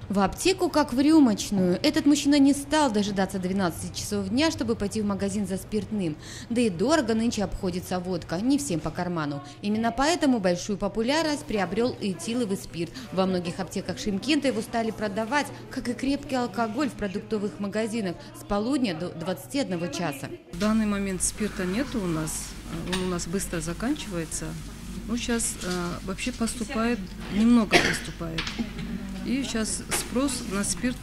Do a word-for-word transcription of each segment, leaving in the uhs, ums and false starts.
В аптеку, как в рюмочную. Этот мужчина не стал дожидаться двенадцати часов дня, чтобы пойти в магазин за спиртным. Да и дорого нынче обходится водка, не всем по карману. Именно поэтому большую популярность приобрел этиловый спирт. Во многих аптеках Шымкента его стали продавать, как и крепкий алкоголь в продуктовых магазинах с полудня до двадцати одного часа. В данный момент спирта нету у нас, он у нас быстро заканчивается. Ну, сейчас э, вообще поступает, немного поступает. И сейчас спрос на спирт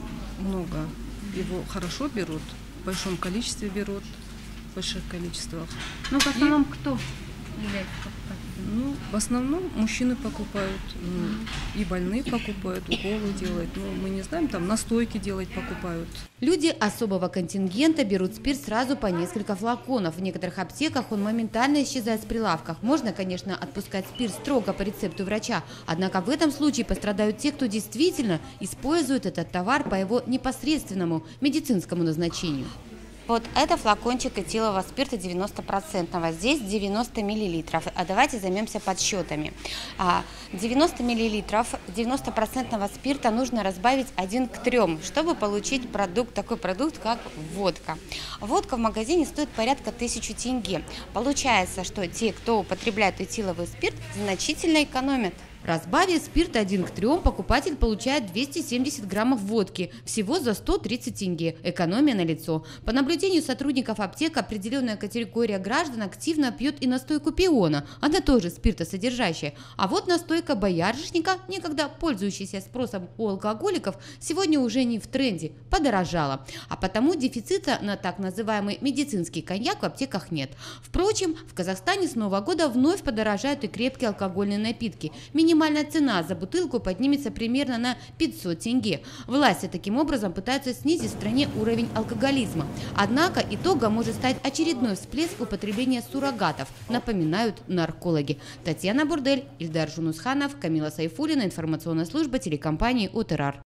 много. Его хорошо берут, в большом количестве берут, в больших количествах. Ну, в основном и, кто является покупателем? Ну, в основном мужчины покупают, ну, и больные покупают, уколы делают. Ну, мы не знаем, там настойки делать покупают. Люди особого контингента берут спирт сразу по несколько флаконов. В некоторых аптеках он моментально исчезает с прилавков. Можно, конечно, отпускать спирт строго по рецепту врача, однако в этом случае пострадают те, кто действительно использует этот товар по его непосредственному медицинскому назначению. Вот это флакончик этилового спирта девяносто процентов, здесь девяносто миллилитров. А давайте займемся подсчетами. девяносто миллилитров девяносто процентов спирта нужно разбавить один к трем, чтобы получить продукт, такой продукт, как водка. Водка в магазине стоит порядка тысячи тенге. Получается, что те, кто употребляет этиловый спирт, значительно экономят. Разбавив спирт один к трем, покупатель получает двести семьдесят граммов водки, всего за сто тридцать тенге. Экономия налицо. По наблюдению сотрудников аптек, определенная категория граждан активно пьет и настойку пиона, она тоже спиртосодержащая. А вот настойка боярышника, некогда пользующаяся спросом у алкоголиков, сегодня уже не в тренде, подорожала. А потому дефицита на так называемый медицинский коньяк в аптеках нет. Впрочем, в Казахстане с Нового года вновь подорожают и крепкие алкогольные напитки. Минимальная цена за бутылку поднимется примерно на пятьсот тенге. Власти таким образом пытаются снизить в стране уровень алкоголизма. Однако итогом может стать очередной всплеск употребления суррогатов, напоминают наркологи. Татьяна Бурдель, Ильдар Жунусханов, Камила Сайфуллина, информационная служба телекомпании ОТРАР.